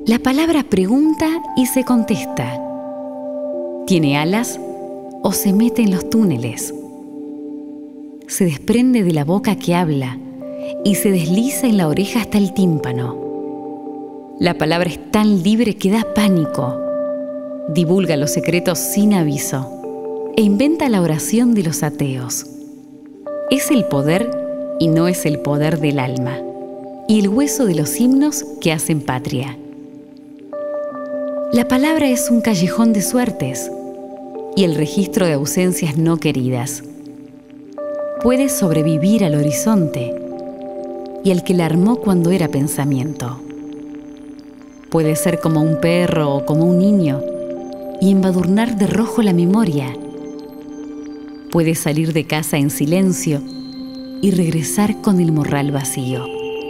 La palabra pregunta y se contesta. Tiene alas o se mete en los túneles. Se desprende de la boca que habla y se desliza en la oreja hasta el tímpano. La palabra es tan libre que da pánico. Divulga los secretos sin aviso e inventa la oración de los ateos. Es el poder y no es el poder del alma, y el hueso de los himnos que hacen patria. La palabra es un callejón de suertes y el registro de ausencias no queridas. Puede sobrevivir al horizonte y al que la armó cuando era pensamiento. Puede ser como un perro o como un niño y embadurnar de rojo la memoria. Puede salir de casa en silencio y regresar con el morral vacío.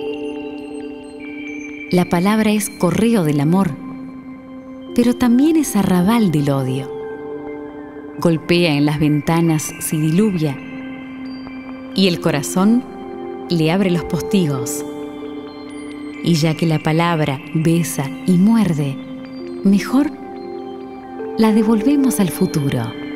La palabra es correo del amor, pero también es arrabal del odio. Golpea en las ventanas si diluvia y el corazón le abre los postigos. Y ya que la palabra besa y muerde, mejor la devolvemos al futuro.